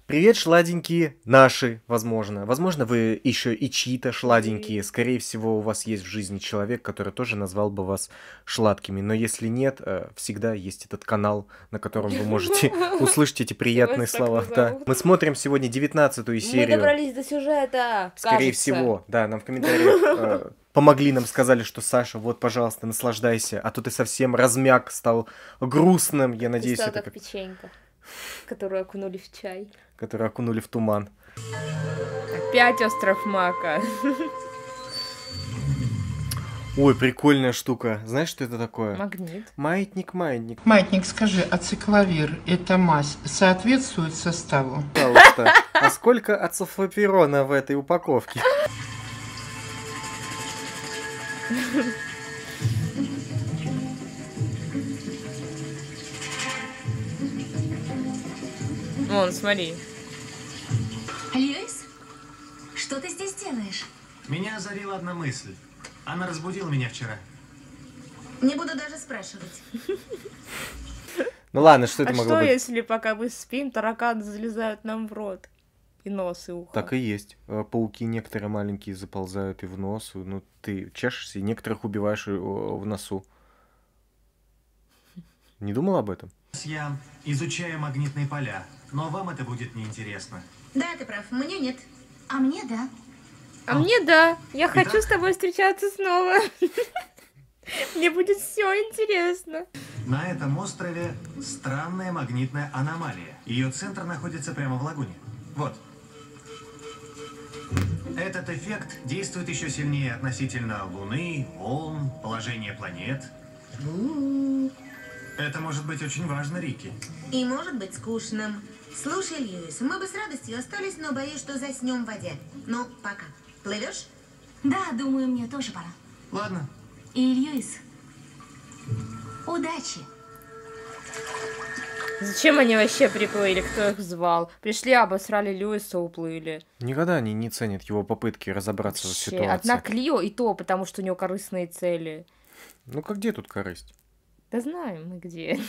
Привет, шладенькие наши, возможно. Возможно, вы еще и чьи-то шладенькие. Скорее всего, у вас есть в жизни человек, который тоже назвал бы вас шладкими. Но если нет, всегда есть этот канал, на котором вы можете услышать эти приятные слова. Да. Мы смотрим сегодня 19-ю серию. Мы добрались до сюжета, Скорее всего, да, нам в комментариях помогли, нам сказали, что Саша, вот, пожалуйста, наслаждайся, а то ты совсем размяк, стал грустным. Я надеюсь, это как печенька, которую окунули в чай. Которые окунули в туман. Опять остров Мака. Ой, прикольная штука. Знаешь, что это такое? Магнит. Маятник. Маятник, скажи, ацикловир, эта мазь, соответствует составу? Пожалуйста. А сколько ацефлопирона в этой упаковке? Вон, смотри. Льюис, что ты здесь делаешь? Меня озарила одна мысль. Она разбудила меня вчера. Не буду даже спрашивать. Ну ладно, что это А могло что, быть? если пока мы спим, тараканы залезают нам в рот? И нос, и ухо. Так и есть. Пауки некоторые маленькие заползают и в нос. Ну, ты чешешься, и некоторых убиваешь в носу. Не думал об этом? Я изучаю магнитные поля, но вам это будет неинтересно. Да, ты прав, мне нет. А мне да. А мне да. Я Итак? хочу с тобой встречаться снова. Мне будет все интересно. На этом острове странная магнитная аномалия. Ее центр находится прямо в лагуне. Вот. Этот эффект действует еще сильнее относительно Луны, волн, положения планет. Это может быть очень важно, Рики. И может быть скучным. Слушай, Льюис, мы бы с радостью остались, но боюсь, что заснем в воде. Ну, пока. Плывешь? Да, думаю, мне тоже пора. Ладно. И, Льюис, удачи. Зачем они вообще приплыли? Кто их звал? Пришли, обосрали Льюиса, уплыли. Никогда они не ценят его попытки разобраться в Вообще, ситуации. одна Клио и то, потому что у него корыстные цели. Ну, как где тут корысть? Да знаем мы где.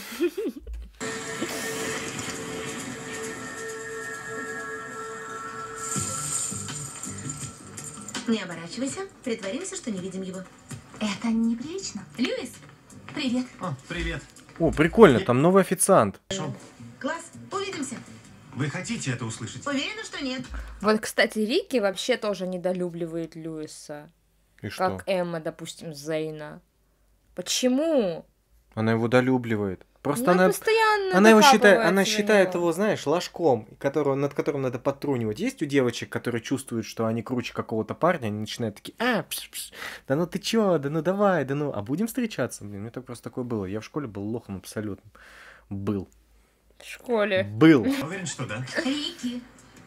Не оборачивайся. Притворимся, что не видим его. Это неприлично. Льюис, привет. О, привет. О, прикольно, там новый официант. Класс, увидимся. Вы хотите это услышать? Уверена, что нет. Вот, кстати, Рики вообще тоже недолюбливает Льюиса. И что? Как Эмма, допустим, Зейна. Почему? Она его долюбливает. Просто Она она постоянно его считает, докапывается она до считает него. его, знаешь, ложком, над которым надо подтрунивать. Есть у девочек, которые чувствуют, что они круче какого-то парня, они начинают такие, пш, да ну ты чё, да ну давай, да ну, а будем встречаться? Блин, у меня так просто такое было. Я в школе был лохом абсолютно. Был. В школе. Был. Уверен, что да. Рики,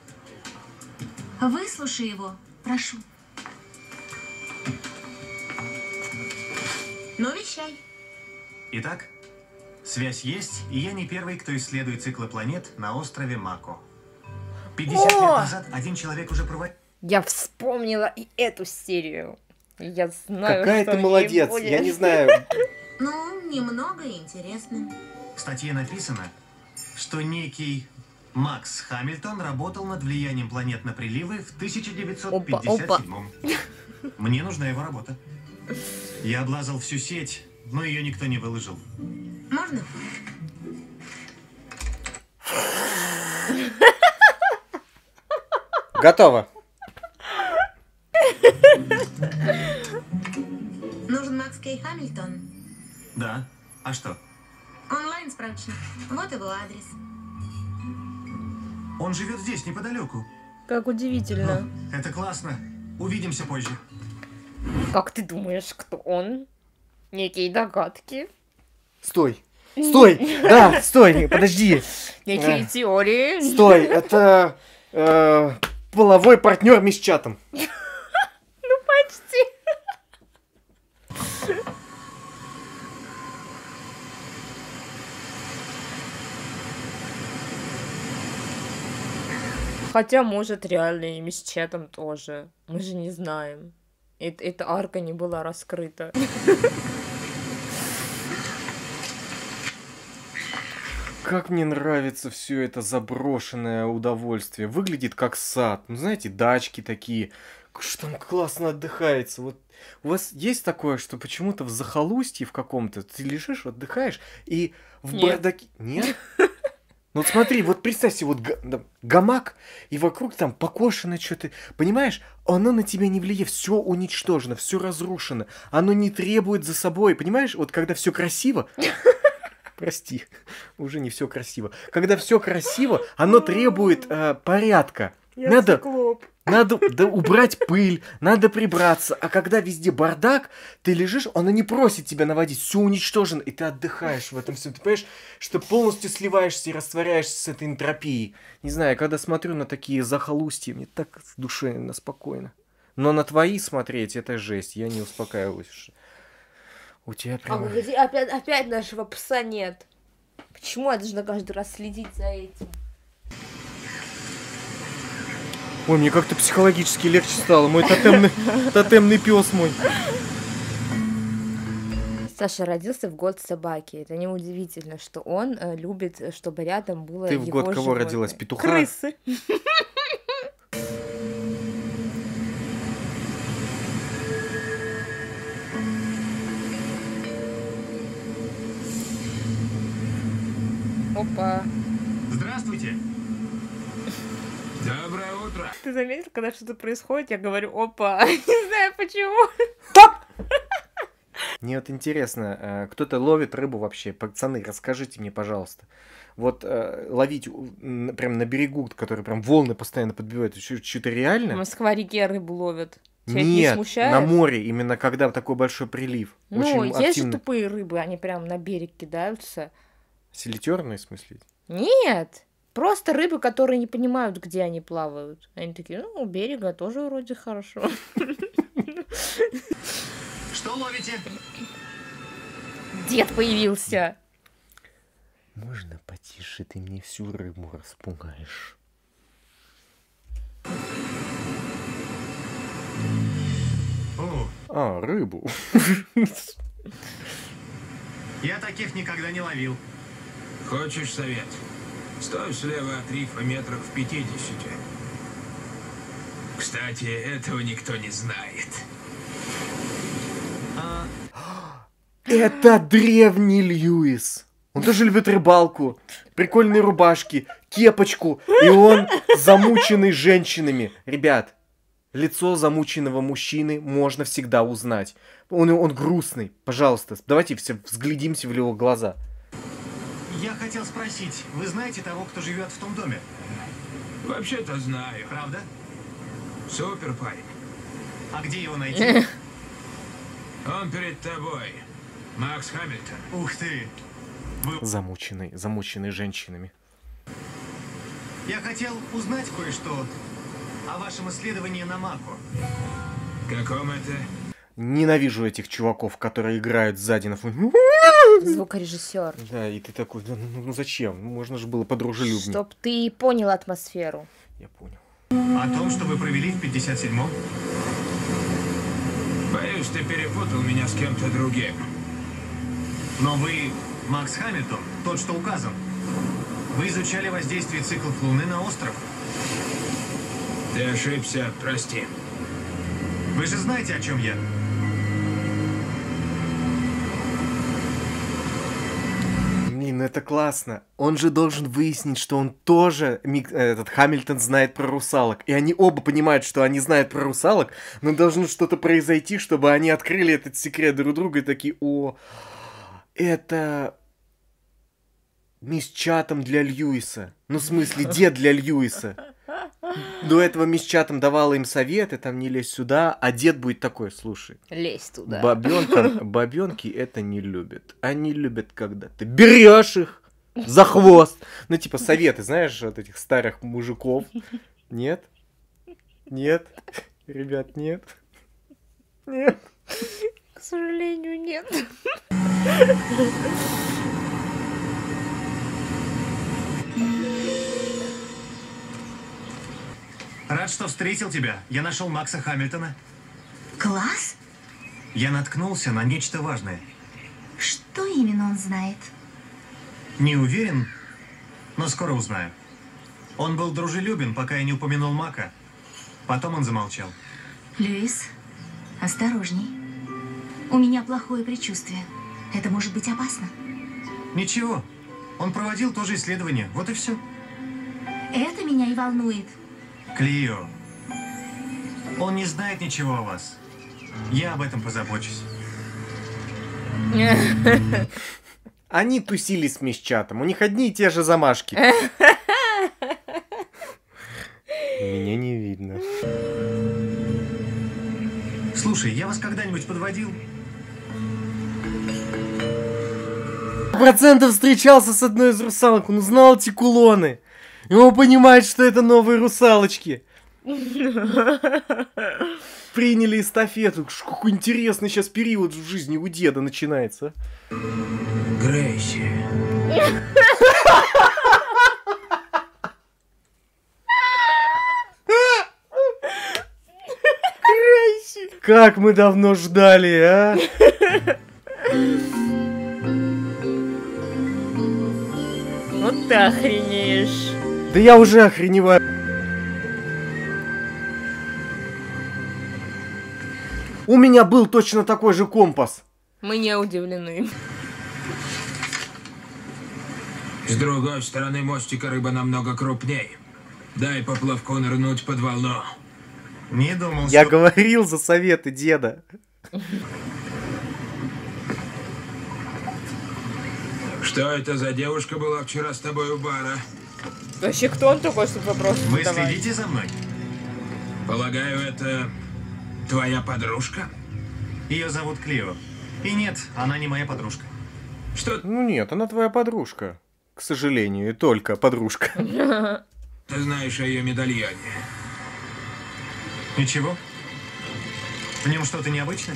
выслушай его, прошу. Ну, вещай. Итак, связь есть, и я не первый, кто исследует циклы планет на острове Мако. 50 лет назад один человек уже проводил... Я вспомнила и эту серию. Я знаю, Какая что ты в ней молодец, будет. я не знаю. Ну, немного интересно. В статье написано, что некий Макс Хамильтон работал над влиянием планет на приливы в 1957-м. Мне нужна его работа. Я облазал всю сеть, но ее никто не выложил. Можно? Готово. Нужен Макс Кей Хамильтон. Да. А что? Онлайн-справочник. Вот его адрес. Он живет здесь, неподалеку. Как удивительно. Это классно. Увидимся позже. Как ты думаешь, кто он? Некие догадки. Стой. Стой. Да, стой, подожди. Некие теории. Стой, это половой партнер мисс Чатом. Ну, почти. Хотя, может, реально и с Чатом тоже. Мы же не знаем. Эта арка не была раскрыта. как мне нравится все это заброшенное удовольствие. Выглядит как сад. Ну, знаете, дачки такие. Что там классно отдыхается. Вот у вас есть такое, что почему-то в захолустье в каком-то ты лежишь, отдыхаешь, и в Нет. бардаке... Нет? Ну вот смотри, вот представь себе, вот гамак, и вокруг там покошено что-то. Понимаешь, оно на тебя не влияет, все уничтожено, все разрушено. Оно не требует за собой, понимаешь, вот когда все красиво... Прости, уже не все красиво. Когда все красиво, оно требует порядка. Надо убрать пыль, надо прибраться. А когда везде бардак, ты лежишь, оно не просит тебя наводить, все уничтожено, и ты отдыхаешь в этом всем. Ты понимаешь, что полностью сливаешься и растворяешься с этой энтропией. Не знаю, когда смотрю на такие захолустья, мне так в душе спокойно. Но на твои смотреть, это жесть, я не успокаиваюсь. У тебя А прям... погоди, опять нашего пса нет. Почему я должна каждый раз следить за этим? Ой, мне как-то психологически легче стало. Мой тотемный пес мой. Саша родился в год собаки. Это неудивительно, что он любит, чтобы рядом было Ты его в год кого животное. родилась? Петуха? Крысы. Опа. Здравствуйте. Доброе утро. Ты заметил, когда что-то происходит, я говорю опа. Не знаю почему. Мне вот интересно, кто-то ловит рыбу вообще? Пацаны, расскажите мне, пожалуйста. Вот ловить прям на берегу, который прям волны постоянно подбивают, что-то В реально? Москва-реке рыбу ловят. Тебя это не Нет, смущает? на море, именно когда такой большой прилив. Ну, Очень есть же активно. тупые рыбы, они прям на берег кидаются. Селитерные, в смысле? Нет, просто рыбы, которые не понимают, где они плавают. Они такие, ну, у берега тоже вроде хорошо. Что ловите? Дед появился. Можно потише, ты мне всю рыбу распугаешь. О, рыбу. я таких никогда не ловил. Хочешь совет? Стой слева от рифа метрах в 50. Кстати, этого никто не знает. Это древний Льюис. Он тоже любит рыбалку, прикольные рубашки, кепочку. И он замученный женщинами. Ребят, лицо замученного мужчины можно всегда узнать. Он грустный. Пожалуйста, давайте все взглядимся в его глаза. Я хотел спросить, вы знаете того, кто живет в том доме? Вообще-то знаю. Правда? Супер парень. А где его найти? Он перед тобой. Макс Хамильтон. Ух ты! Замученный женщинами. Я хотел узнать кое-что о вашем исследовании на Маку. Каком это? Ненавижу этих чуваков, которые играют сзади на фоне. Звукорежиссер. Да, и ты такой, ну зачем? Можно же было подружелюбнее. Чтоб ты понял атмосферу. Я понял. О том, что вы провели в 57-м? Боюсь, ты перепутал меня с кем-то другим. Но вы Макс Хамильтон, тот, что указан. Вы изучали воздействие циклов Луны на остров. Ты ошибся, прости. Вы же знаете, о чем я? Блин, это классно. Он же должен выяснить, что он тоже, этот Хамильтон, знает про русалок. И они оба понимают, что они знают про русалок, но должно что-то произойти, чтобы они открыли этот секрет друг другу и такие, о, это мисс Чатам для Льюиса. Ну, в смысле, дед для Льюиса. До этого мисс Чатам давала им советы, там не лезь сюда, а дед будет такой, слушай. Лезь туда. Бабёнки это не любят. Они любят, когда ты берешь их за хвост. Ну, типа, советы, знаешь, от этих старых мужиков. Нет? Нет? Ребят, нет? Нет? К сожалению, нет. Рад, что встретил тебя. Я нашел Макса Хамильтона. Класс? Я наткнулся на нечто важное. Что именно он знает? Не уверен, но скоро узнаю. Он был дружелюбен, пока я не упомянул Мака. Потом он замолчал. Льюис, осторожней. У меня плохое предчувствие. Это может быть опасно. Ничего. Он проводил то же исследование. Вот и все. Это меня и волнует. Клио. Он не знает ничего о вас. Я об этом позабочусь. Они тусили с Мисчатом. У них одни и те же замашки. Меня не видно. Слушай, я вас когда-нибудь подводил? Процентов встречался с одной из русалок. Он узнал эти кулоны. И он понимает, что это новые русалочки. Приняли эстафету. Какой интересный сейчас период в жизни у деда начинается. Грейси. Как мы давно ждали, а? Вот ты охренеешь. Да я уже охреневаю. У меня был точно такой же компас. Мы не удивлены. С другой стороны мостика рыба намного крупнее. Дай поплавку нырнуть под волну. Не думал, Я что... говорил за советы деда. Что это за девушка была вчера с тобой у бара? Вообще, кто он такой, чтобы вопрос Вы задавать? следите за мной? Полагаю, это твоя подружка? Ее зовут Клио. И нет, она не моя подружка. Что Ну нет, она твоя подружка. К сожалению, и только подружка. ты знаешь о ее медальоне? Ничего? В нем что-то необычное?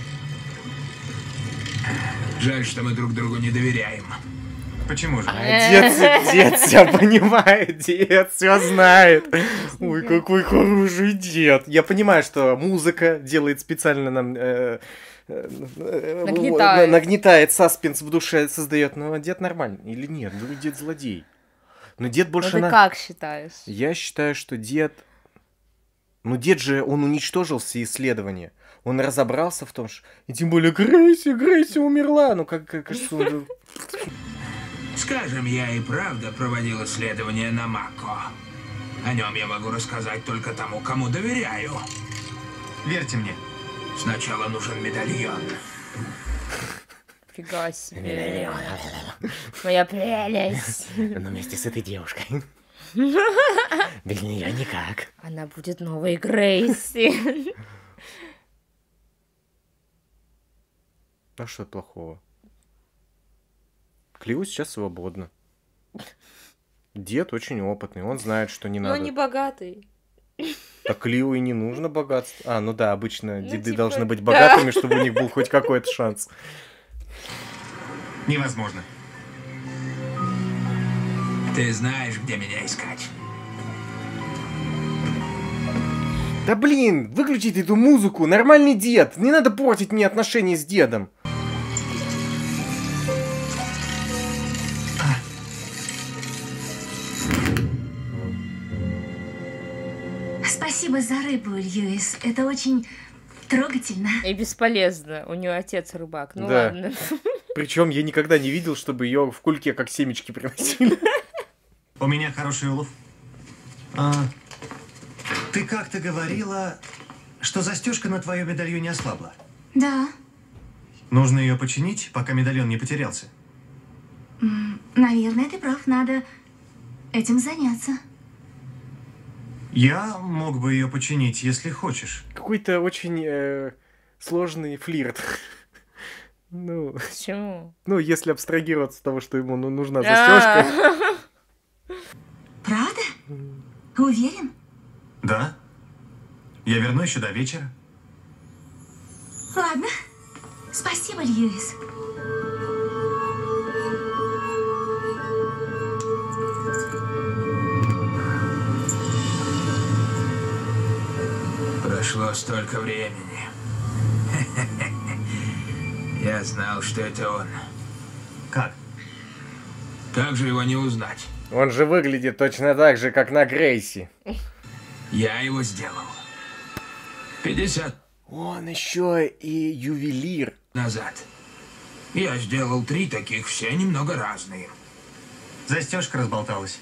Жаль, что мы друг другу не доверяем. Почему же? Дед все понимает, дед все знает. Ой, какой хороший дед. Я понимаю, что музыка делает специально нам... нагнетает саспенс в душе, создает. Но дед нормальный или нет? Ну, дед злодей. Но дед Ну больше... ты как считаешь? Я считаю, что дед... Ну, дед же, он уничтожил все исследования. Он разобрался в том, что... И тем более Грейси умерла. Ну, как что... Скажем, я и правда проводил исследование на Мако. О нем я могу рассказать только тому, кому доверяю. Верьте мне. Сначала нужен медальон. Фига себе. Моя прелесть. Но вместе с этой девушкой. Без нее никак. Она будет новой Грейси. А что плохого? Клио сейчас свободна. Дед очень опытный, он знает, что не Но надо. не богатый. Так Клио и не нужно богатство. А, ну да, обычно Ну, деды типа, должны быть да. богатыми, чтобы у них был хоть какой-то шанс. Невозможно. Ты знаешь, где меня искать. Да блин, выключите эту музыку, нормальный дед. Не надо портить мне отношения с дедом. Спасибо за рыбу, Льюис. Это очень трогательно. И бесполезно. У нее отец рыбак. Ну Да. ладно. Причем я никогда не видел, чтобы ее в кульке как семечки приносили. У меня хороший улов. Ты как-то говорила, что застежка на твоем медальоне ослабла. Да, Нужно ее починить, пока медальон не потерялся. наверное, ты прав. Надо этим заняться. Я мог бы ее починить, если хочешь. Какой-то очень сложный флирт. Ну, Почему? если абстрагироваться от того, что ему нужна застежка. Правда? Уверен? Да. Я верну еще до вечера. Ладно. Спасибо, Льюис. Прошло столько времени. Я знал, что это он. Как? Как же его не узнать? Он же выглядит точно так же, как на Грейси. Я его сделал. 50 Он еще и ювелир. назад. Я сделал 3 таких, все немного разные. Застежка разболталась.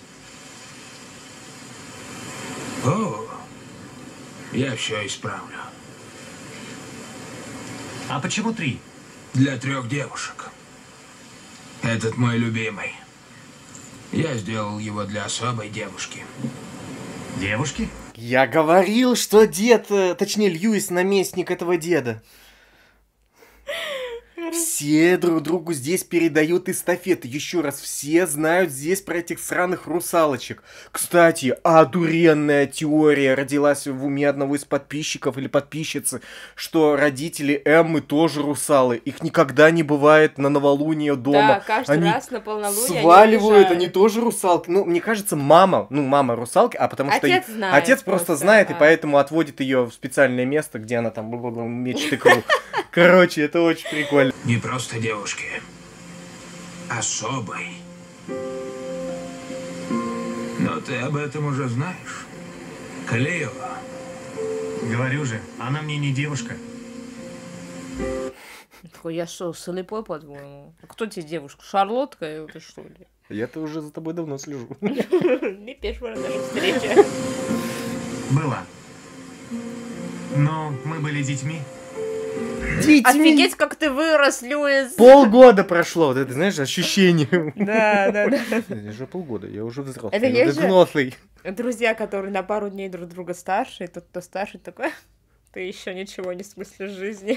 О, я все исправлю. А почему 3? Для 3 девушек. Этот мой любимый. Я сделал его для особой девушки. Девушки? Я говорил, что дед, точнее Льюис, наместник этого деда. Все друг другу здесь передают эстафеты. Еще раз, все знают здесь про этих сраных русалочек. Кстати, одуренная теория родилась в уме одного из подписчиков или подписчицы, что родители Эммы тоже русалы. Их никогда не бывает на новолуние дома. Да, каждый они раз на полнолуние сваливают, они они тоже русалки. Ну, мне кажется, мама русалки, а потому что Отец знает отец просто знает, и да. поэтому отводит ее в специальное место, где она там мечет икру. Короче, это очень прикольно. Не просто девушки. Особой. Но ты об этом уже знаешь. Клео. Говорю же, она мне не девушка. Такой, я что, слепой, по-твоему? А кто тебе девушка? Шарлотка это что ли? Я-то уже за тобой давно слежу. Не первая наша встреча. Была. Но мы были детьми. Офигеть, как ты вырос, Льюис! Полгода прошло, вот это, знаешь, ощущение. Да. Это же полгода, я уже взрослый, Это я есть уже же- взрослый. Друзья, которые на пару дней друг друга старше, и тот, кто старше, такой, ты еще ничего не смыслишь в жизни.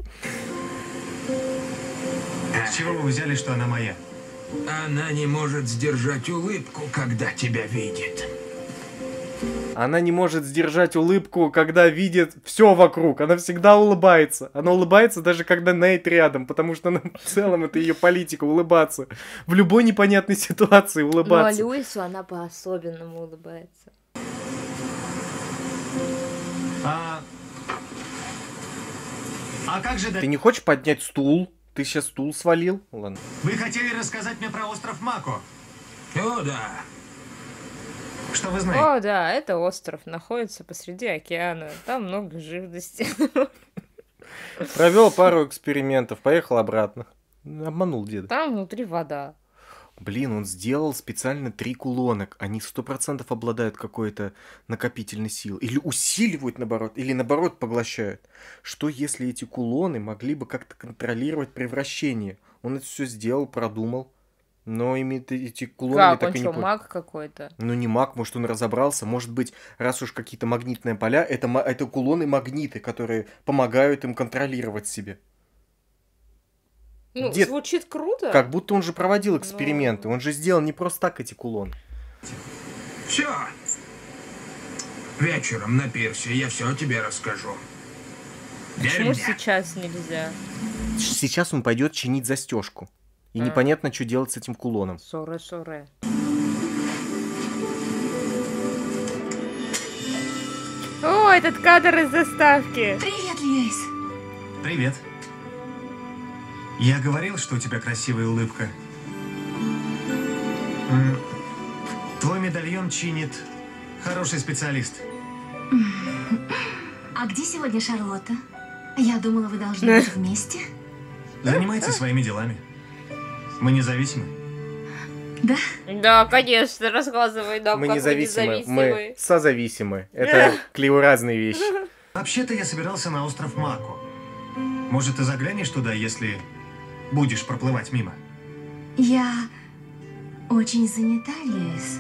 С чего вы взяли, что она моя? Она не может сдержать улыбку, когда тебя видит. Она не может сдержать улыбку, когда видит все вокруг. Она всегда улыбается. Она улыбается даже когда Нейт рядом, потому что она, в целом это ее политика улыбаться. В любой непонятной ситуации улыбаться. Но Льюису она по-особенному улыбается. А как же... Ты не хочешь поднять стул? Ты сейчас стул свалил? Ладно. Вы хотели рассказать мне про остров Мако? О, да. Что вы знаете? О, да, это остров, находится посреди океана. Там много живности. Провел пару экспериментов, поехал обратно. Обманул деда. Там внутри вода. Блин, он сделал специально 3 кулона. Они 100% обладают какой-то накопительной силой. Или усиливают, наоборот, или наоборот поглощают. Что если эти кулоны могли бы как-то контролировать превращение? Он это все сделал, продумал. Но эти кулоны Как, так он и не что, понял. маг какой-то? Ну не маг, может он разобрался. Может быть, раз уж какие-то магнитные поля, это кулоны-магниты, которые помогают им контролировать себе. Ну, Дед, звучит круто. Как будто он же проводил эксперименты. Он же сделал не просто так эти кулоны. Все. Вечером на пирсе я все тебе расскажу. Верь Почему мне. сейчас нельзя? Сейчас он пойдет чинить застежку. И непонятно, что делать с этим кулоном. Соре. О, этот кадр из заставки. Привет, Льюис. Привет. Я говорил, что у тебя красивая улыбка. Твой медальон чинит хороший специалист. А где сегодня Шарлотта? Я думала, вы должны быть вместе. Занимается своими делами. Мы независимы. Да? Да, конечно, рассказывай нам, Мы как независимы, вы мы независимы. созависимы. Это разные вещи. Вообще-то я собирался на остров Мако. Может, ты заглянешь туда, если будешь проплывать мимо? Я очень занята, Льюис.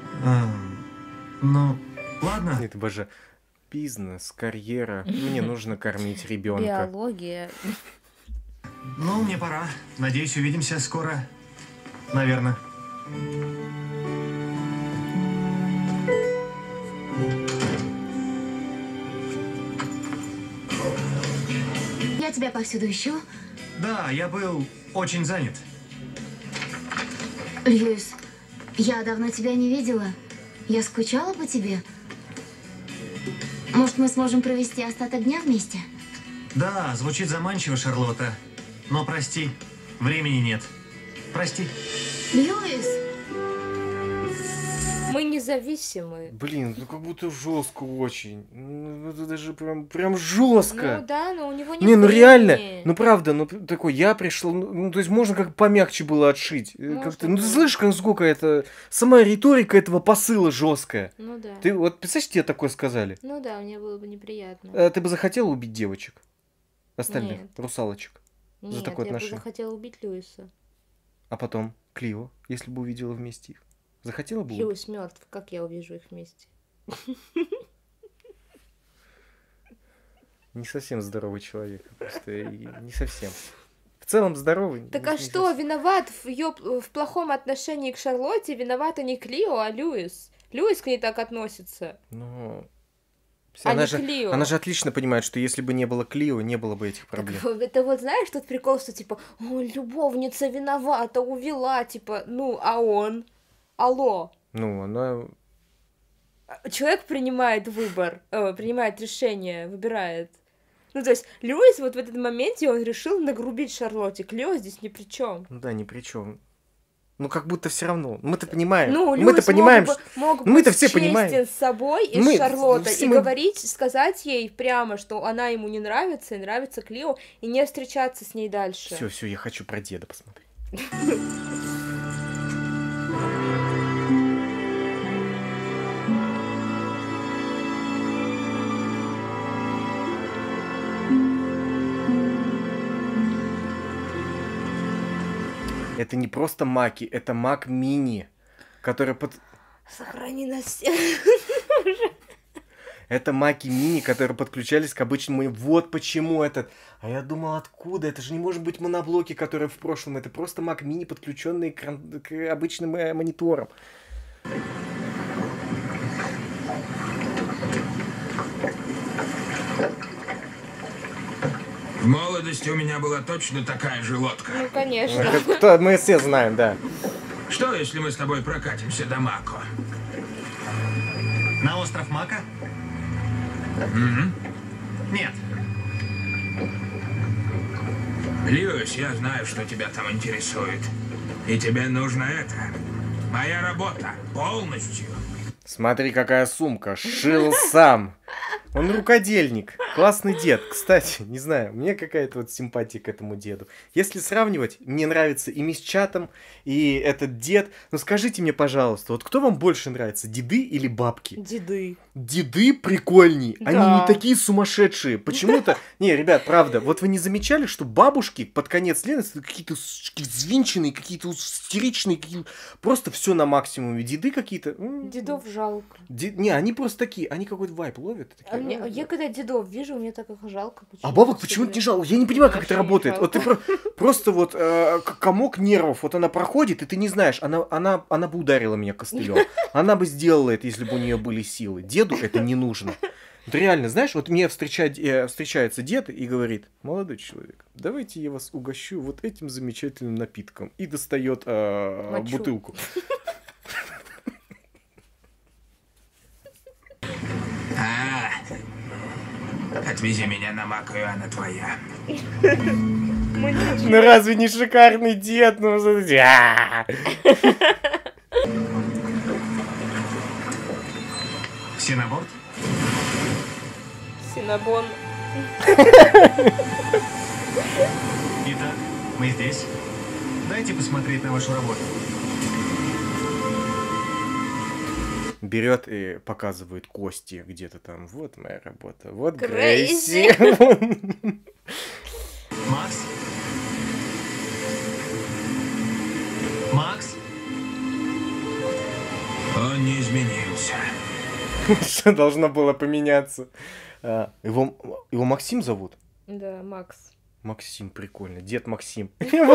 Ну, ладно. Это боже. Бизнес, карьера. Мне нужно кормить ребенка. Биология. Ну, мне пора. Надеюсь, увидимся скоро. Наверное. Я тебя повсюду ищу. Да, я был очень занят. Льюис, я давно тебя не видела. Я скучала по тебе. Может, мы сможем провести остаток дня вместе? Да, звучит заманчиво, Шарлотта. Но прости, времени нет. Прости. Льюис! Мы независимы. Блин, ну как будто жестко очень. Ну, это даже прям жестко. Ну да, но у него нет Не, ну реально, времени. ну правда, ну такой, я пришел, ну то есть можно как помягче было отшить. Как-то, ну ты слышишь, как сколько это, сама риторика этого посыла жесткая. Ну да. Ты вот представляешь, тебе такое сказали? Ну да, мне было бы неприятно. Ты бы захотела убить девочек? Остальных, Нет. русалочек? Нет, за такое я бы отношение. захотела убить Льюиса. А потом Клио, если бы увидела вместе их. Захотела бы убить? Льюис мертв, как я увижу их вместе? Не совсем здоровый человек. Просто не совсем. В целом здоровый. Так не а что, совсем. виноват в плохом отношении к Шарлотте? Виновата не Клио, а Льюис. Льюис к ней так относится. Ну... А Она не же, Клио. она же отлично понимает, что если бы не было Клио, не было бы этих проблем. Так, это вот знаешь, тот прикол, что типа, ой, любовница виновата, увела, типа, ну, а он? Алло. Ну, она... Человек принимает выбор, принимает решение, выбирает. Ну, то есть, Льюис вот в этот моменте он решил нагрубить Шарлотте. Клио здесь ни при чем. Ну да, ни при чем. Ну, как будто все равно. Мы-то понимаем. Ну, мы-то Льюис понимаем, мог что... бы Мы-то быть все честен понимаем. с собой и Мы- с Шарлоттой, все и мы- говорить, сказать ей прямо, что она ему не нравится, и нравится Клио, и не встречаться с ней дальше. Все, я хочу про деда посмотреть. Это не просто маки, это мак мини, который под... Сохрани нас всех. Это маки мини, которые подключались к обычному... Вот почему этот... А я думал, откуда? Это же не может быть моноблоки, которые в прошлом. Это просто мак мини, подключенные к обычным мониторам. В молодости у меня была точно такая же лодка. Ну, конечно. Мы все знаем, да. Что, если мы с тобой прокатимся до Мако? На остров Мака? Нет. Льюис, я знаю, что тебя там интересует. И тебе нужно это. Моя работа. Полностью. Смотри, какая сумка. Шил сам. Он рукодельник. Классный дед. Кстати, не знаю, мне какая-то вот симпатия к этому деду. Если сравнивать, мне нравится и Мисс Чатам, и этот дед. Но скажите мне, пожалуйста, вот кто вам больше нравится, деды или бабки? Деды. Деды прикольней. Они Да. не такие сумасшедшие. Почему-то... Не, ребят, правда, вот вы не замечали, что бабушки под конец Лены какие-то взвинченные, какие-то истеричные, просто все на максимуме. Деды какие-то... Дедов жалко. Не, они просто такие, они какой-то вайп ловят. Такие, Я когда дедов вижу, мне так их жалко. А бабок почему-то не жалко. Я не понимаю, как это Вообще не работает. Вот ты просто вот комок нервов, вот она проходит, и ты не знаешь, она бы ударила меня костылем. Она бы сделала это, если бы у нее были силы. Деду это не нужно. Вот реально, знаешь, вот мне встречается дед и говорит: молодой человек, давайте я вас угощу вот этим замечательным напитком. И достает бутылку. Отвези меня на Мако, и она твоя. Ну разве не шикарный дед? Ну, Все на борт? Синабон. Итак, мы здесь. Дайте посмотреть на вашу работу. берет и показывает кости где-то там. Вот моя работа. Вот Грейси. Грейси. Макс? Макс? Он не изменился. Что должно было поменяться? Его Максим зовут? Да, Макс. Максим, прикольно. Дед Максим.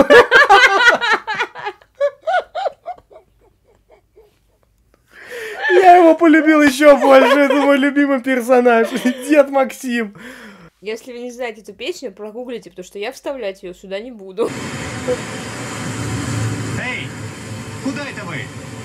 Я его полюбил еще больше. Это мой любимый персонаж. Дед Максим. Если вы не знаете эту песню, прогуглите, потому что я вставлять ее сюда не буду. Эй! Куда это вы?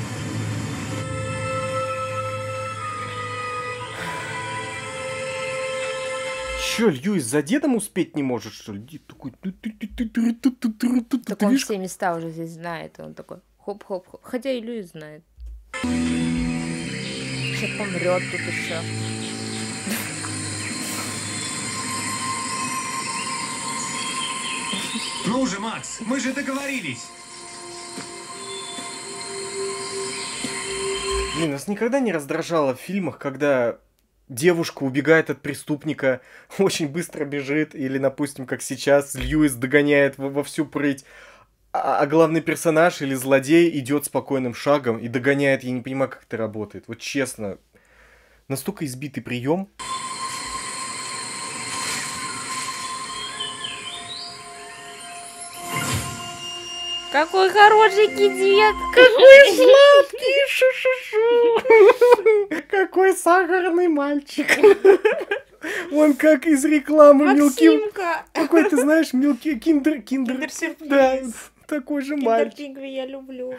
Че, Льюис за дедом успеть не может, что ли? Дед такой... Так он все места уже здесь знает. И он такой хоп-хоп-хоп. Хотя и Льюис знает. сейчас помрет тут еще. Ну же, Макс, мы же договорились. Блин, нас никогда не раздражало в фильмах, когда девушка убегает от преступника, очень быстро бежит, или, допустим, как сейчас, Льюис догоняет во всю прыть, а главный персонаж или злодей идет спокойным шагом и догоняет. Я не понимаю, как это работает. Вот честно, настолько избитый прием. Какой хорошенький дед! Какой сладкий, шу-шу-шу! Какой сахарный мальчик! Он как из рекламы Милки... Максимка! Какой, ты знаешь, Милки... Киндер... Киндер-сюрприз. Да, такой же мальчик. Киндер-пингви я люблю.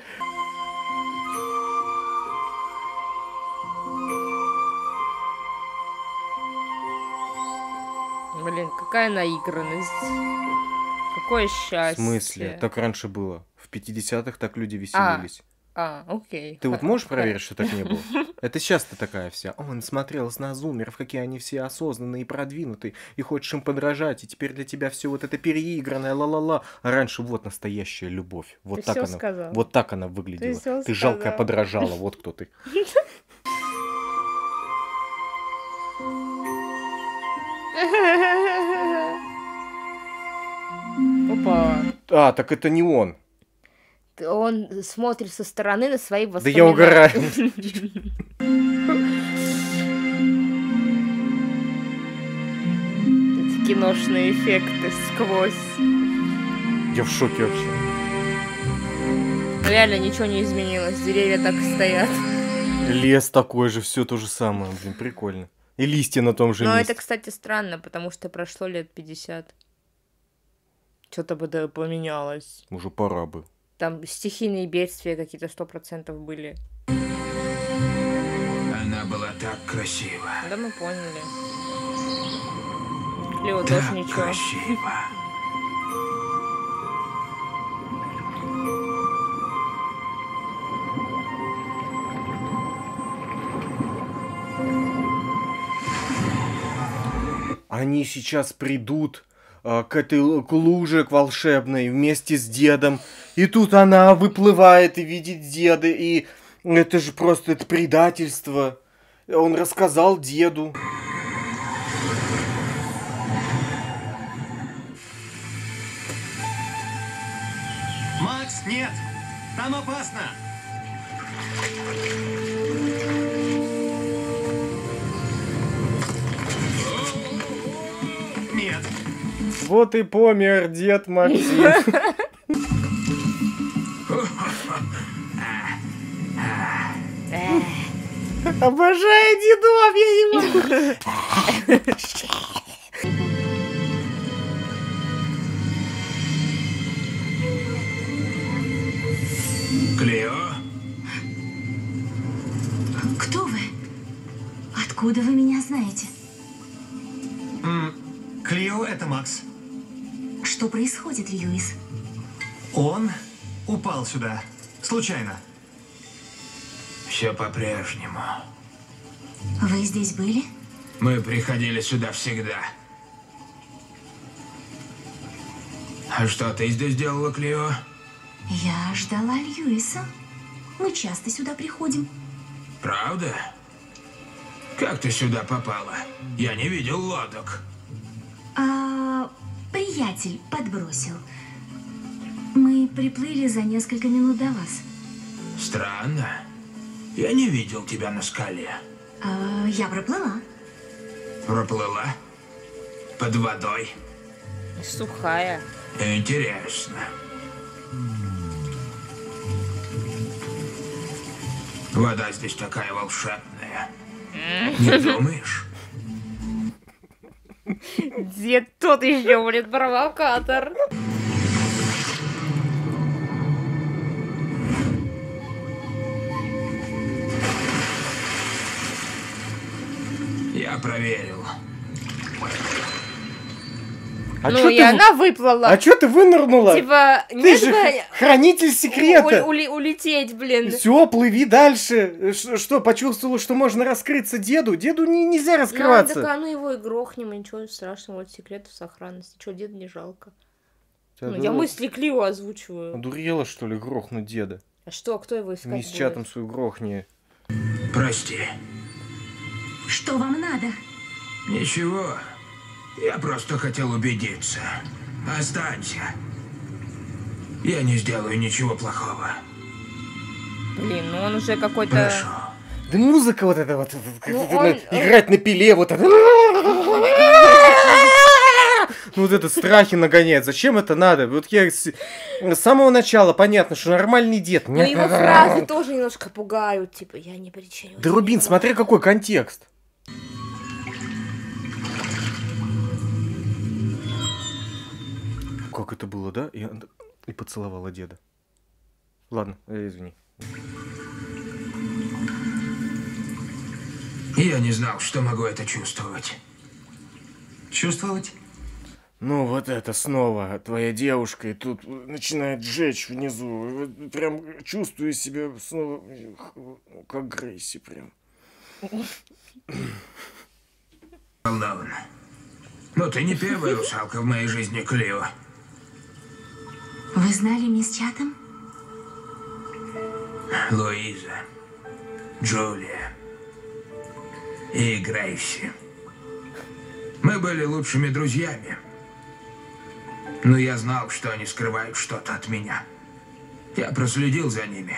Блин, какая наигранность. Какое В счастье. смысле? Так раньше было. В 50-х так люди веселились. Окей. Ты вот можешь проверить, что так не было? Это сейчас ты такая вся. Он смотрел на зумеров, какие они все осознанные и продвинутые, и хочешь им подражать, и теперь для тебя все вот это переигранное, ла-ла-ла. А раньше вот настоящая любовь. Вот Ты так всё она. сказал. Вот так она выглядела. всё Ты жалкая сказал. подражала, вот кто ты. Опа. А, так это не он. Он смотрит со стороны на свои Да воспоминания. я угораю. Эти киношные эффекты сквозь. Я в шоке вообще. Реально ничего не изменилось. Деревья так и стоят. Лес такой же, все то же самое. Блин, прикольно. И листья на том же Но месте. это, кстати, странно, потому что прошло лет 50. Что-то бы да поменялось. Уже пора бы. Там стихийные бедствия какие-то 100% были. Она была так красива. Да мы поняли. Клео Так тоже ничего. красиво. Они сейчас придут к этой к луже к волшебной вместе с дедом. И тут она выплывает и видит деда. И это же просто это предательство. Он рассказал деду. Макс, нет! Там опасно! Нет. Вот и помер дед Максим. Обожаю дедов, я не могу. Клео? Кто вы? Откуда вы меня знаете? Клио, это Макс. Что происходит, Льюис? Он упал сюда. Случайно. Все по-прежнему. Вы здесь были? Мы приходили сюда всегда. А что ты здесь делала, Клео? Я ждала Льюиса. Мы часто сюда приходим. Правда? Как ты сюда попала? Я не видел лодок. Приятель подбросил. Мы приплыли за несколько минут до вас. Странно. Я не видел тебя на скале. Я проплыла. Проплыла? Под водой? Сухая. Интересно. Вода здесь такая волшебная. Не думаешь? Дед тот еще, блин, провокатор. Я проверил. А Ну, чё и ты... она выплыла. А чё ты вынырнула? Типа, Ты нет же бы хранитель секрета. улететь, блин. Все, плыви дальше. Что, почувствовала, что можно раскрыться деду? Деду нельзя Ну, она раскрываться. такая, ну его и грохнем, и ничего страшного, вот секретов сохранности. Чё, деда не жалко? Ну, я мысли Клио озвучиваю. Одурела, что ли, грохнуть деда? А что, кто его искать Не с будет? чатом свою грохни. Прости. Что вам надо? Ничего. Я просто хотел убедиться. Останься. Я не сделаю ничего плохого. Блин, ну он уже какой-то... Прошу. Да музыка вот эта вот. Ну, он- Играть на пиле вот это. Ну вот это страхи нагоняет. Зачем это надо? Вот я с самого начала понятно, что нормальный дед. Ну, его фразы тоже немножко пугают, типа, я не причиню. Да, Рубин, смотри, какой контекст. Как это было, да? И поцеловала деда. Ладно, извини. Я не знал, что могу это чувствовать. Чувствовать? Ну вот это снова твоя девушка, и тут начинает жечь внизу. Прям чувствую себя снова как Грейси прям. Волнован. Но ты не первая русалка в моей жизни, Клио. Вы знали мисс Чатам? Луиза, Джулия и Грейси. Мы были лучшими друзьями. Но я знал, что они скрывают что-то от меня. Я проследил за ними.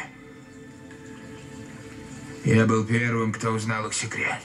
Я был первым, кто узнал их секрет.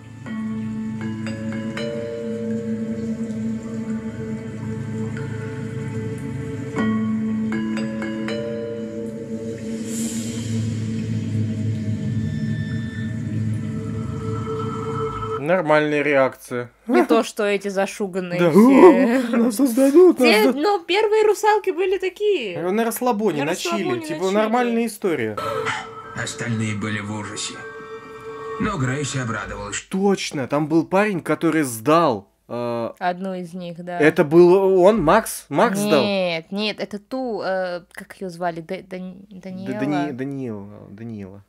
Нормальная реакция. Не то, что эти зашуганные Да, все. нас создадут. Но первые русалки были такие. На расслабоне, На на расслабоне, чили. на Типа чили. нормальная история. Остальные были в ужасе. Но Грейси обрадовалась. Точно, там был парень, который сдал. Одну из них, да. Это был он, Макс? Макс сдал? Нет, нет, это ту, как ее звали, Даниэла. Даниила.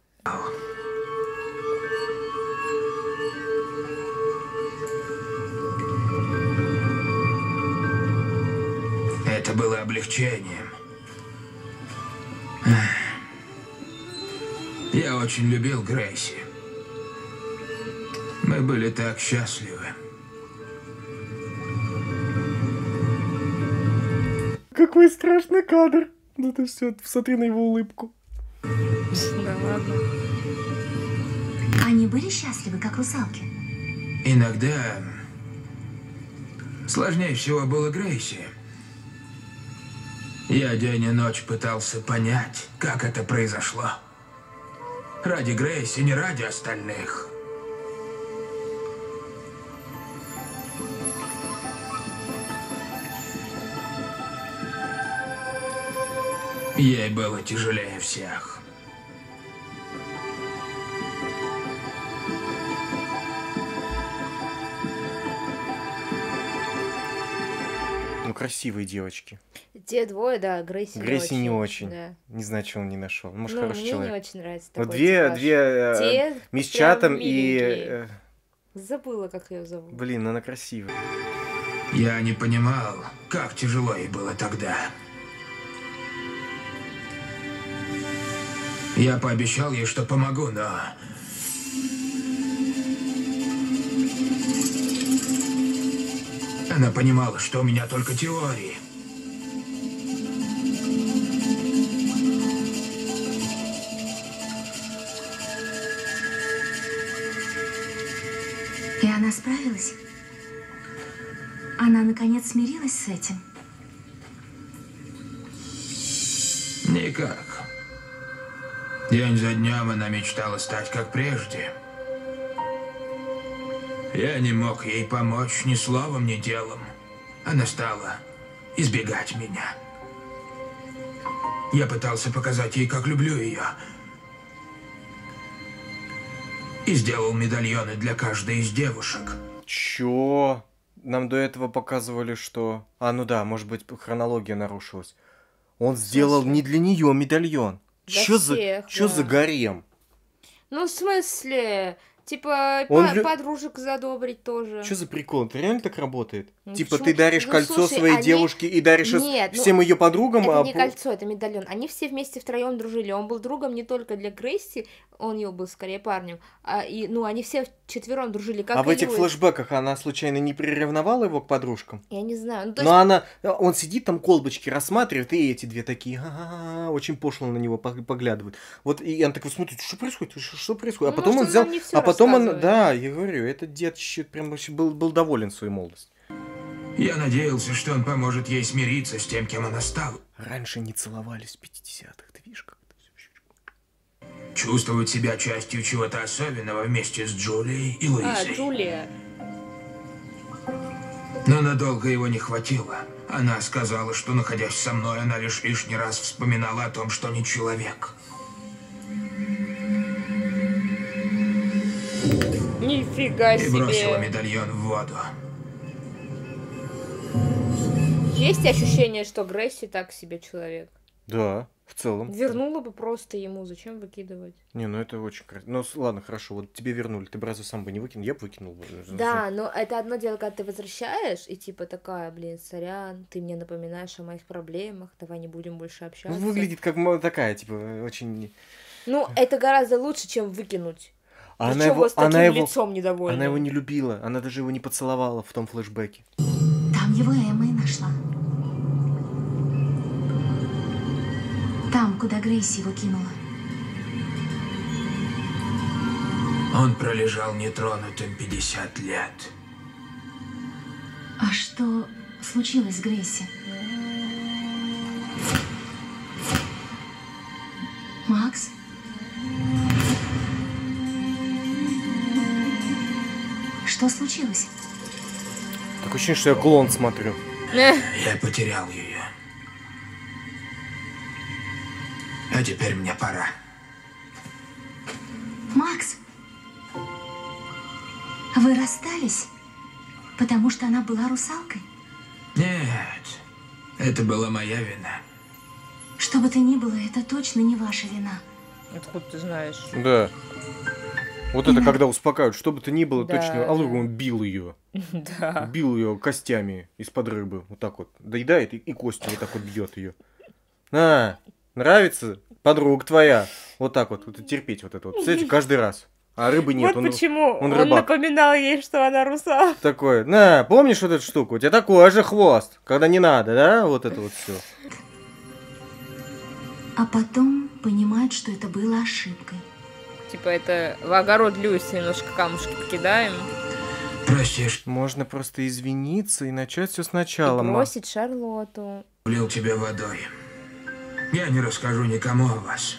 Это было облегчением. Я очень любил Грейси. Мы были так счастливы. Какой страшный кадр. Ну ты все, смотри на его улыбку. Да ладно. Они были счастливы, как русалки? Иногда сложнее всего было Грейси. Я день и ночь пытался понять, как это произошло. Ради Грейси, не ради остальных. Ей было тяжелее всех. Ну, красивые девочки. Те двое, да, Грейси Грейси не очень. Да. Не знаю, чего он не нашел. Может, Ну, хороший мне человек. не очень нравится Вот такой две типаж. Те мисс прям Чатам и... миленькие. Забыла, как ее зовут. Блин, она красивая. Я не понимал, как тяжело ей было тогда. Я пообещал ей, что помогу, но... Она понимала, что у меня только теории. И она справилась? Она, наконец, смирилась с этим? Никак. День за днем она мечтала стать как прежде. Я не мог ей помочь ни словом, ни делом. Она стала избегать меня. Я пытался показать ей, как люблю ее. И сделал медальоны для каждой из девушек. Чё? нам до этого показывали, что... А, ну да, может быть, хронология нарушилась. Он сделал не для нее медальон. Для Чё всех, за да. гарем? Ну, в смысле, типа, подружек задобрить тоже. Что за прикол? Это реально так работает? Ну, Типа почему? ты даришь Ну, кольцо слушай, своей они- девушке и даришь Нет, ну, всем ее подругам, Это а не кольцо, это медальон. Они все вместе втроем дружили. Он был другом не только для Грейси, он ее был скорее парнем, ну, они все вчетвером дружили, как а в и этих Льюис. флешбэках она случайно не приревновала его к подружкам? Я не знаю. Ну, то Но есть, он сидит там, колбочки рассматривает, и эти две такие, очень пошло на него поглядывают. Вот, и он такой смотрит, что происходит, что происходит? А Ну, потом может, он взял, нам не всё а потом он, рассказывает. да, я говорю, этот дед еще прям вообще был доволен своей молодостью. Я надеялся, что он поможет ей смириться с тем, кем она стала. Раньше не целовались в 50-х, ты видишь, как это все. Чувствовать себя частью чего-то особенного вместе с Джулией и Луизой. Джулия. Но надолго его не хватило. Она сказала, что, находясь со мной, она лишь лишний раз вспоминала о том, что не человек. Нифига И бросила себе. медальон в воду. Есть ощущение, что Грейси так себе человек. Да, в целом. Вернула бы просто ему, зачем выкидывать? Не, ну это очень красиво. Ну, ладно, хорошо, вот тебе вернули, ты бы разве сам бы не выкинул? Я бы выкинул. Да, но это одно дело, когда ты возвращаешь, и типа такая, блин, сорян, ты мне напоминаешь о моих проблемах, давай не будем больше Ну, общаться. выглядит как такая, типа, очень... Ну, это гораздо лучше, чем выкинуть. А Причем вот с таким лицом недовольным. Она его не любила, она даже его не поцеловала в том флешбеке. Там его Эмма и нашла. Там, куда Грейси его кинула. Он пролежал нетронутым 50 лет. А что случилось с Грейси? Макс? Что случилось? Такое ощущение, что я клон смотрю. Я потерял ее. А теперь мне пора. Макс? Вы расстались? Потому что она была русалкой? Нет, это была моя вина. Что бы то ни было, это точно не ваша вина. Откуда ты знаешь? Да. Вот это когда успокаивают, что бы то ни было, Да, точно. А вдруг да. он бил ее. Да. Бил ее костями из-под рыбы. Вот так вот. Доедает и костью вот так вот бьет ее. На, нравится? Подруга твоя. Вот так вот. Вот терпеть вот это вот. Кстати, каждый раз. А рыбы нет. Вот почему он он рыбак. напоминал ей, что она русалка. Такой, на, помнишь вот эту штуку? У тебя такой же хвост, когда не надо, да? Вот это вот все. А потом понимают, что это было ошибкой. Типа это в огород Льюиса немножко камушки покидаем. Прости, что Можно просто извиниться и начать все сначала. И ма. бросить Шарлотту. влил тебя водой. Я не расскажу никому о вас.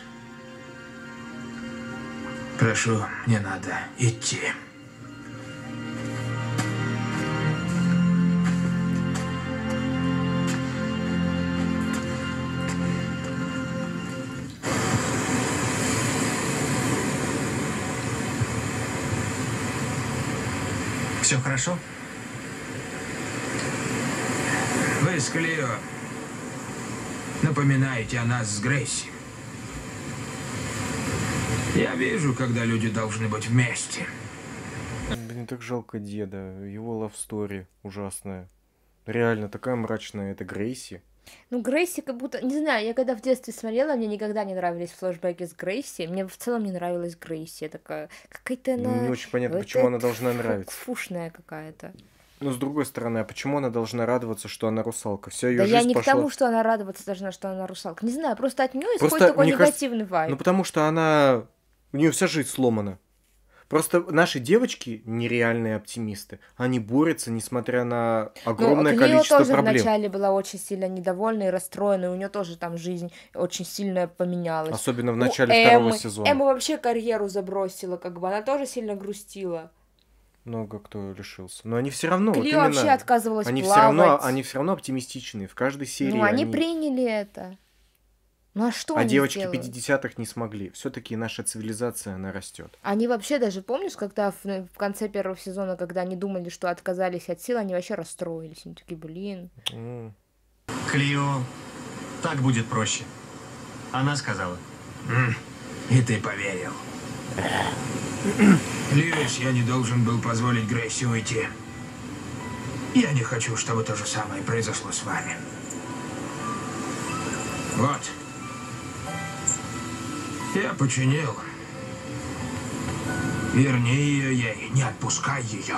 Прошу, мне надо идти. Все хорошо? Вы с Клео напоминаете о нас с Грейси. Я вижу, когда люди должны быть вместе. Блин, так жалко деда. Его лавстори ужасная. Реально, такая мрачная. Это Грейси. Ну, Грейси как будто... Не знаю, я когда в детстве смотрела, мне никогда не нравились флешбеки с Грейси. Мне в целом не нравилась Грейси. Такая... Какая-то она... Ну, не очень понятно, вот почему она это должна нравиться. Фушная какая-то. Но с другой стороны, а почему она должна радоваться, что она русалка? Вся ее Да жизнь я не пошла... к тому, что она радоваться должна, что она русалка. Не знаю, просто от нее исходит Просто, такой мне кажется, негативный вайб. Ну, потому что она... У нее вся жизнь сломана. Просто наши девочки нереальные оптимисты. Они борются, несмотря на огромное Клео количество тоже проблем. вначале была очень сильно недовольна и расстроена, и у нее тоже там жизнь очень сильно поменялась. Особенно в У начале второго Эммы- сезона. Эмма вообще карьеру забросила, как бы, она тоже сильно грустила. Много кто лишился. Но они все равно... вот Клео вообще именно, отказывалась они плавать. Они все равно оптимистичные. В каждой серии Ну, они приняли это. Ну а что А они девочки сделают? 50-х не смогли. Все-таки наша цивилизация, она растет. Они вообще даже, помнишь, когда в конце первого сезона, когда они думали, что отказались от сил, они вообще расстроились. Они такие, блин. Клио, так будет проще. Она сказала. И ты поверил. Льюис, я не должен был позволить Грейси уйти. Я не хочу, чтобы то же самое произошло с вами. Вот. Я починил. Верни ее ей, не отпускай ее.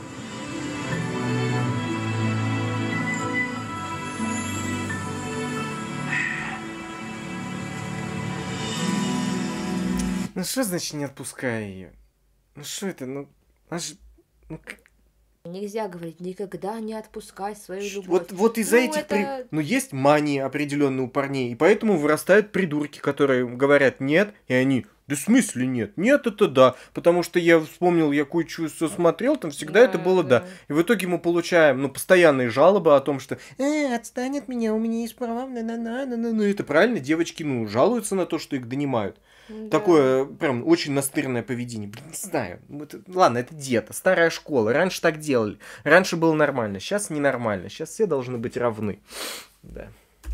Ну что значит не отпускай ее? Ну что это? Ну, она же... ну, Нельзя говорить, никогда не отпускай свою любовь. Вот из-за Ну, этих... это- Ну, есть мании определенные у парней, и поэтому вырастают придурки, которые говорят «нет», и они «да в смысле нет? Нет, это да». Потому что я вспомнил, я кое-что смотрел, там всегда это было «да». И в итоге мы получаем, ну, постоянные жалобы о том, что отстань от меня, у меня есть права, ну, это правильно, девочки, ну, жалуются на то, что их донимают. Да. Такое прям очень настырное поведение. Блин, не знаю. Ладно, это диета, старая школа. Раньше так делали. Раньше было нормально. Сейчас ненормально. Сейчас все должны быть равны. Да.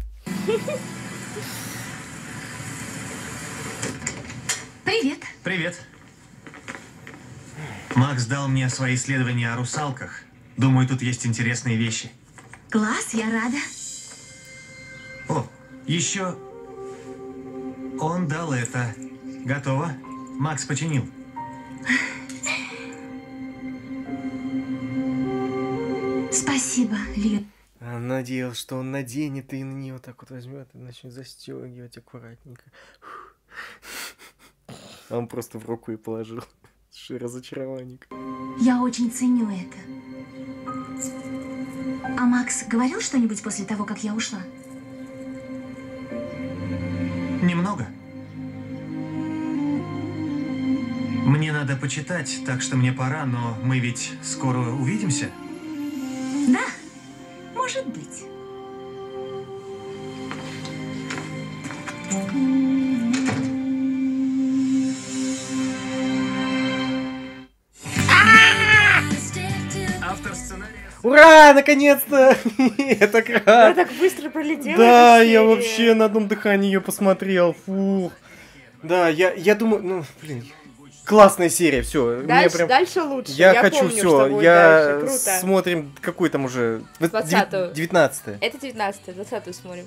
Привет. Привет. Макс дал мне свои исследования о русалках. Думаю, тут есть интересные вещи. Класс, я рада. О, еще он дал это. Готово? Макс починил. Спасибо, Лью. Надеялся, что он наденет и на нее так вот возьмет и начнет застегивать аккуратненько. А он просто в руку и положил. Что разочарование. Я очень ценю это. А Макс говорил что-нибудь после того, как я ушла? Немного. Мне надо почитать, так что мне пора, но мы ведь скоро увидимся. Да, может быть. Автор сценария... Ура, наконец-то! Это Она как... так быстро пролетела. Да, эта я серия. вообще на одном дыхании ее посмотрел. Фух. Да, я думаю, ну, блин, классная серия, все. Дальше лучше. Я хочу помню, что все. будет Я дальше. Круто. смотрим, какой там уже 20-ю. 19-е. Это 19-й, 20-й смотрим.